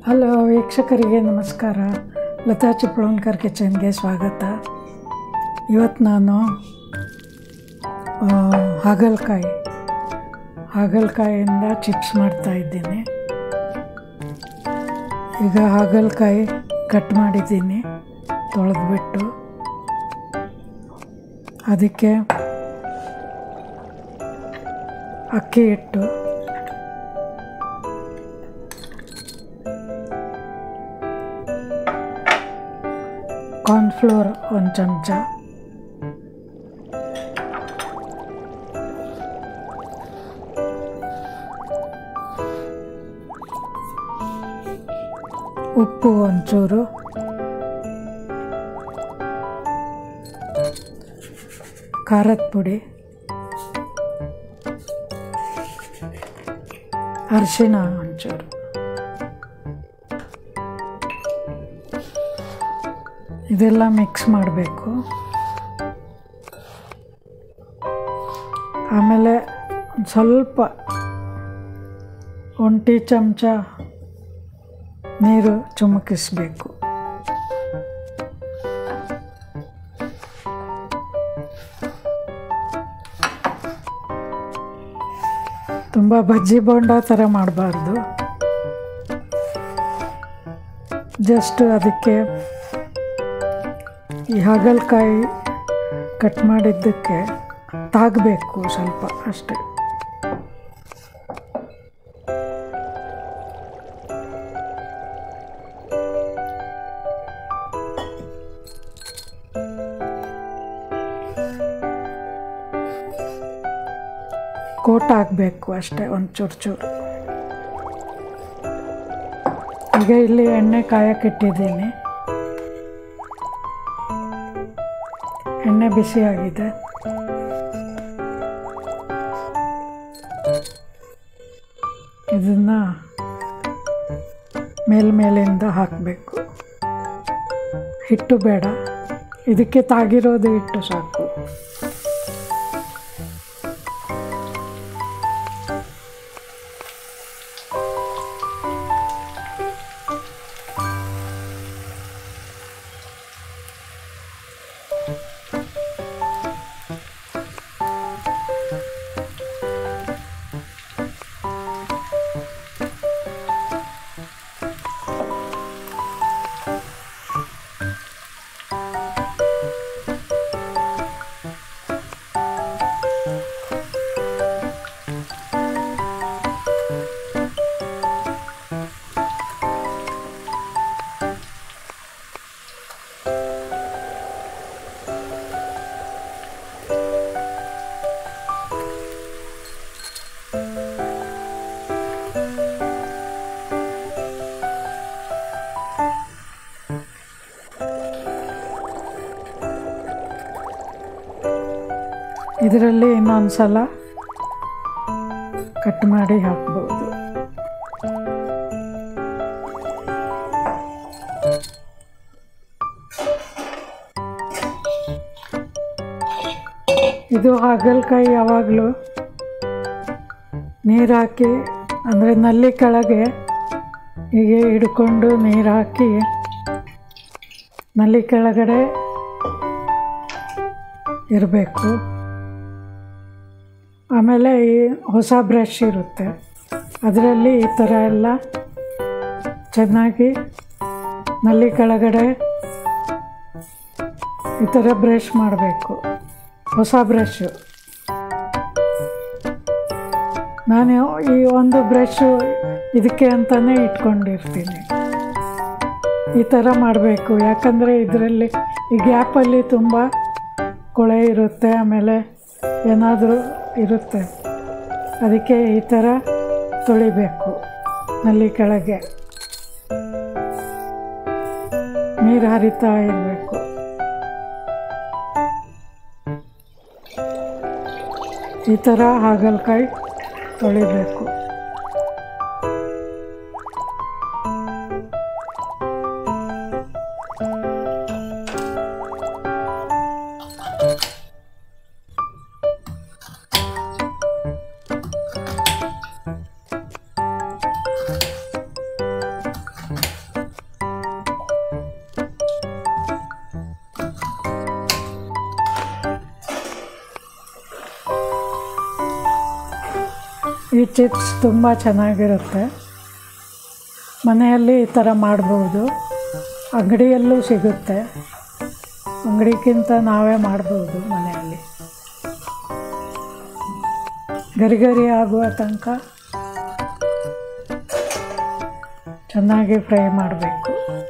Hello ವೀಕ್ಷಕರಿಗೆ ನಮಸ್ಕಾರ. ಲತಾ ಚಿಪ್ಲೋನ್ಕರ್ ಕಿಚನ್ಗೆ ಸ್ವಾಗತ. ಇವತ್ತು ನಾನು ಹಾಗಲಕಾಯಿಯಿಂದ ಚಿಪ್ಸ್ ಮಾಡ್ತಾಯಿದ್ದೀನಿ. ಈಗ ಹಾಗಲಕಾಯಿ ಕಟ್ ಮಾಡಿದ್ದೀನಿ ತೊಳೆದ್ಬಿಟ್ಟು. ಅದಕ್ಕೆ ಅಕ್ಕಿ ಹಿಟ್ಟು, ಕಾರ್ನ್ಫ್ಲೋರ್ 1 ಚಮಚ, ಉಪ್ಪು ಒಂಚೂರು, ಖಾರದ ಪುಡಿ, ಅರಿಶಿನ ಒಂಚೂರು, ಇದೆಲ್ಲ ಮಿಕ್ಸ್ ಮಾಡಬೇಕು. ಆಮೇಲೆ ಸ್ವಲ್ಪ 1 ಟೀ ಚಮಚ ನೀರು ಚುಮುಕಿಸಬೇಕು. ತುಂಬ ಬಜ್ಜಿ ಬೋಂಡ ಥರ ಮಾಡಬಾರ್ದು. ಜಸ್ಟ್ ಅದಕ್ಕೆ ಈ ಹಾಗಲಕಾಯಿ ಕಟ್ ಮಾಡಿದ್ದಕ್ಕೆ ತಾಗಬೇಕು ಸ್ವಲ್ಪ ಅಷ್ಟೆ. ಕೋಟ್ ಹಾಕಬೇಕು ಅಷ್ಟೇ, ಒಂದು ಚೂರು. ಈಗ ಇಲ್ಲಿ ಎಣ್ಣೆ ಕಾಯಕ್ಕಿಟ್ಟಿದ್ದೀನಿ. ಎಣ್ಣೆ ಬಿಸಿಯಾಗಿದೆ. ಇದನ್ನು ಮೇಲಿಂದ ಹಾಕಬೇಕು. ಹಿಟ್ಟು ಬೇಡ, ಇದಕ್ಕೆ ತಾಗಿರೋದು ಹಿಟ್ಟು ಸಾಕು. ಇದರಲ್ಲಿ ಇನ್ನೊಂದು ಸಲ ಕಟ್ ಮಾಡಿ ಹಾಕ್ಬೋದು. ಇದು ಹಾಗಲಕಾಯಿ ಯಾವಾಗಲೂ ನೀರು ಹಾಕಿ, ಅಂದರೆ ನಲ್ಲಿ ಕೆಳಗೆ ಹೀಗೆ ಹಿಡ್ಕೊಂಡು ನೀರು ಹಾಕಿ ನಲ್ಲಿ ಕೆಳಗಡೆ ಇರಬೇಕು. ಆಮೇಲೆ ಈ ಹೊಸ ಬ್ರಷ್ ಇರುತ್ತೆ, ಅದರಲ್ಲಿ ಈ ಥರ ಎಲ್ಲ ಚೆನ್ನಾಗಿ ನಲ್ಲಿ ಕೆಳಗಡೆ ಈ ಥರ ಬ್ರಷ್ ಮಾಡಬೇಕು. ಹೊಸ ಬ್ರಷು. ನಾನು ಈ ಒಂದು ಬ್ರಷು ಇದಕ್ಕೆ ಅಂತಲೇ ಇಟ್ಕೊಂಡಿರ್ತೀನಿ. ಈ ಥರ ಮಾಡಬೇಕು, ಯಾಕಂದರೆ ಇದರಲ್ಲಿ ಈ ಗ್ಯಾಪಲ್ಲಿ ತುಂಬ ಕೊಳೆ ಇರುತ್ತೆ, ಆಮೇಲೆ ಏನಾದರೂ ಇರುತ್ತೆ. ಅದಕ್ಕೆ ಈ ಥರ ತೊಳಿಬೇಕು. ನಲ್ಲಿ ಕೆಳಗೆ ನೀರು ಹರಿತಾ ಇರಬೇಕು. ಈ ಥರ ಹಾಗಲಕಾಯಿ ತೊಳಿಬೇಕು. ಈ ಚಿಪ್ಸ್ ತುಂಬ ಚೆನ್ನಾಗಿರುತ್ತೆ. ಮನೆಯಲ್ಲಿ ಈ ಥರ ಮಾಡ್ಬೋದು. ಅಂಗಡಿಯಲ್ಲೂ ಸಿಗುತ್ತೆ. ಅಂಗಡಿಗಿಂತ ನಾವೇ ಮಾಡ್ಬೋದು ಮನೆಯಲ್ಲಿ. ಗರಿ ಗರಿ ಆಗುವ ತನಕ ಚೆನ್ನಾಗಿ ಫ್ರೈ ಮಾಡಬೇಕು.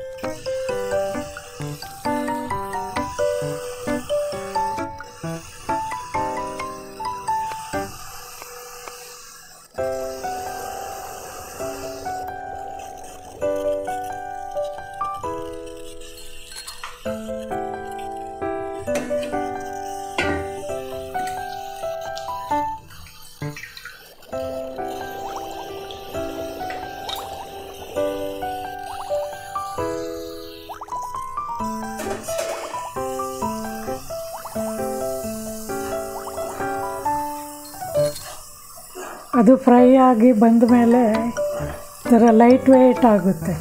ಅದು ಫ್ರೈ ಆಗಿ ಬಂದ ಮೇಲೆ ಈ ಥರ ಲೈಟ್ ವೆಯ್ಟ್ ಆಗುತ್ತೆ,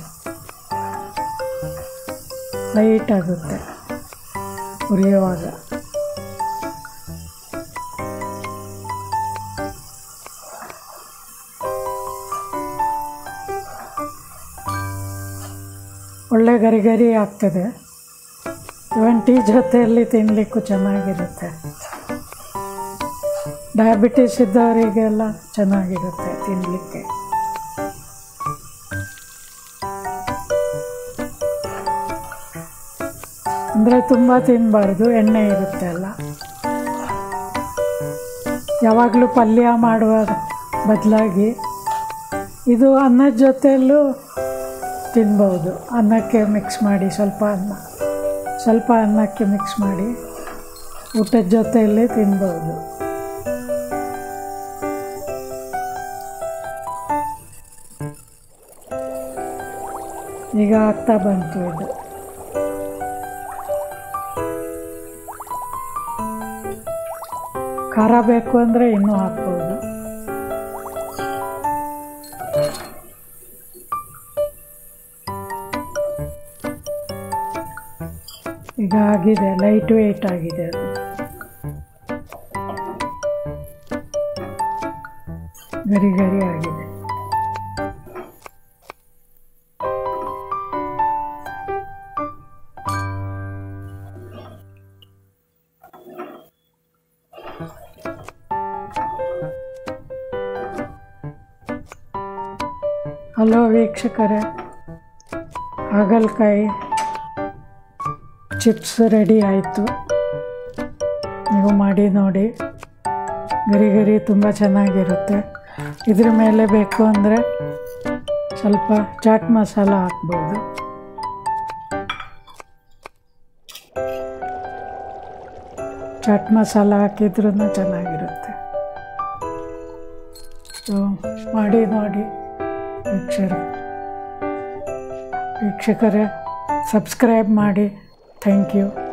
ಲೈಟ್ ಆಗುತ್ತೆ ಹುರಿಯುವಾಗ. ಒಳ್ಳೆ ಗರಿ ಗರಿ ಆಗ್ತದೆ. ಇವನ್ ಟೀ ಜೊತೆಯಲ್ಲಿ ತಿನ್ನಲಿಕ್ಕೂ ಚೆನ್ನಾಗಿರುತ್ತೆ. ಡಯಾಬಿಟಿಸ್ ಇದ್ದವರಿಗೆಲ್ಲ ಚೆನ್ನಾಗಿರುತ್ತೆ ತಿನ್ನಲಿಕ್ಕೆ. ಅಂದರೆ ತುಂಬ ತಿನ್ನಬಾರ್ದು, ಎಣ್ಣೆ ಇರುತ್ತೆ ಅಲ್ಲ. ಯಾವಾಗಲೂ ಪಲ್ಯ ಮಾಡುವ ಬದಲಾಗಿ ಇದು ಅನ್ನದ ಜೊತೆಯಲ್ಲೂ ತಿನ್ಬೋದು. ಅನ್ನಕ್ಕೆ ಮಿಕ್ಸ್ ಮಾಡಿ, ಸ್ವಲ್ಪ ಅನ್ನಕ್ಕೆ ಮಿಕ್ಸ್ ಮಾಡಿ ಊಟದ ಜೊತೆಯಲ್ಲೇ ತಿನ್ಬೋದು. ಈಗ ಆಗ್ತಾ ಬಂತು ಇದು. ಖಾರ ಬೇಕು ಅಂದರೆ ಇನ್ನೂ ಹಾಕ್ಬೋದು. ಈಗ ಆಗಿದೆ, ಲೈಟ್ ವೆಯ್ಟ್ ಆಗಿದೆ ಅದು. ಗರಿ ಗರಿ ಆಗಿದೆ. ಹಲೋ ವೀಕ್ಷಕರೇ, ಹಾಗಲಕಾಯಿ ಚಿಪ್ಸ್ ರೆಡಿ ಆಯಿತು. ನೀವು ಮಾಡಿ ನೋಡಿ. ಗರಿ ಗರಿ ತುಂಬ ಚೆನ್ನಾಗಿರುತ್ತೆ. ಇದ್ರ ಮೇಲೆ ಬೇಕು ಅಂದರೆ ಸ್ವಲ್ಪ ಚಾಟ್ ಮಸಾಲ ಹಾಕ್ಬೋದು. ಚಾಟ್ ಮಸಾಲ ಹಾಕಿದ್ರೂ ಚೆನ್ನಾಗಿರುತ್ತೆ. ಸೊ ಮಾಡಿ ನೋಡಿ ವೀಕ್ಷಕರೇ, ಸಬ್ಸ್ಕ್ರೈಬ್ ಮಾಡಿ. Thank you.